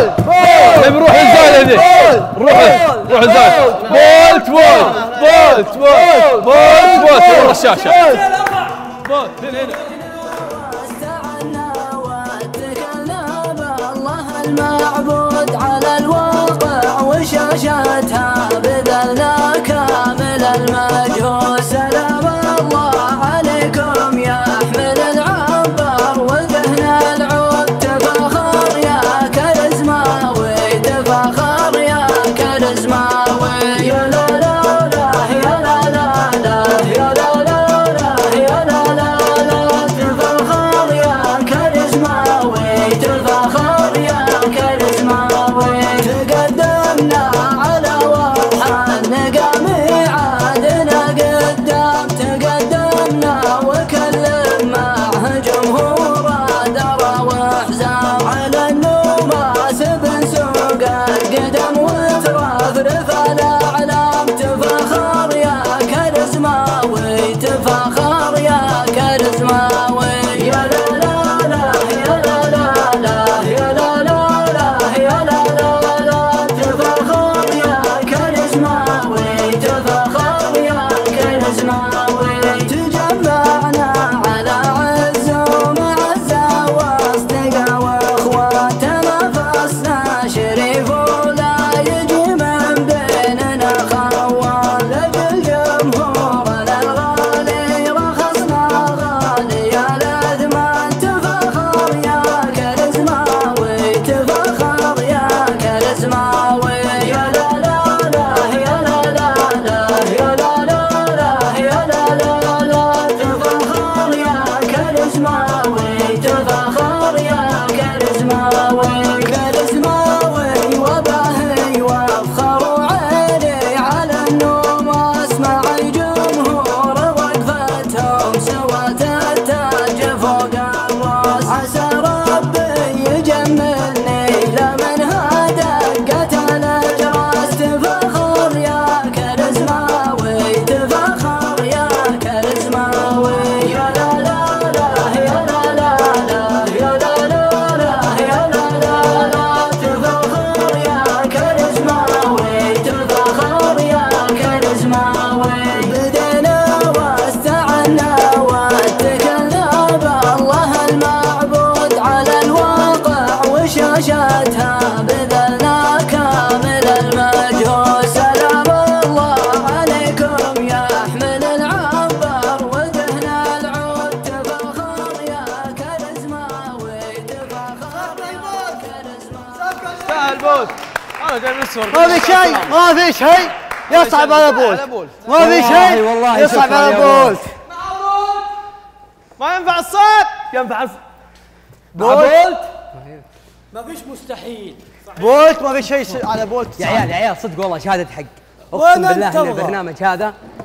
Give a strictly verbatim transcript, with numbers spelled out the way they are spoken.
نبي نروح للزايد هذي. روح روح للزايد. بولت بولت بولت بولت بولت بولت ورا الشاشة. بولت هنا هنا. المعبود على الواقع وشاشتها بذلنا كامل المجهول. سلام الله عليكم يا أحمل العنبر وذهن العود. تفاخر يا كاريزماوي تفاخر يا كاريزماوي. يا لا لا لا يا لا لا لا يا لا لا لا يا لا لا لا. تفاخر يا كاريزماوي تفاخر يا كاريزماوي. تقدمنا على واضح النقام عادنا قدام. تقدمنا وكل معه جمهور درى واحزاب. على النوماس بنسوق القدم وترفرف الاعلام. تفاخر يا كاريزماوي تفاخر يا كاريزماوي. يا لا لا لا يا لا لا لا يا لا لا لا يا لا لا لا. تفاخر يا كاريزماوي تفاخر يا كاريزماوي. تجمعنا على عز ومعزة واصدقاء واخوات. نفسنا شريف ولا يجي من بيننا خوان. لجل جمهورنا الغالي رخصنا غالي يا الأثمان. تفاخر يا كاريزماوي تفاخر يا كاريزماوي. يا لا لا لا يا لا لا لا يا لا لا لا يا لا لا لا. تفاخر يا كاريزماوي تفاخر يا كاريزماوي. كاريزماوي وباهي وافخر وعيني على النوم واسمع الجمهور وقفتهم سوت التاج فوق الراس. عسى ربي يجملني لمن هدى قتل الجراس. تفاخر يا كاريزماوي تفاخر يا كاريزماوي. يا لا لا لا يا لا لا لا يا لا لا لا يا لا لا لا. تفاخر يا كاريزماوي تفاخر يا كاريزماوي. بدينا واستعنا واتكلنا بالله المعبود على الواقع وشاشتها بذلنا كامل المجهول. سلام الله عليكم يا أحمل العنبر وذهن العود. تفاخر يا كاريزماوي تفاخر يا كاريزماوي. تعال بولت. أنا جاي من السور. ما في شيء ما في شيء يصعب على بولت. ما في شيء والله يصعب على بولت. ما ينفع الصوت. ينفع الف... بولت ما فيش مستحيل. بولت ما في شيء على بولت. يا عيال يا عيال صدق والله شهادة حق. وين اقسم بالله أنت ان تبغى؟ البرنامج هذا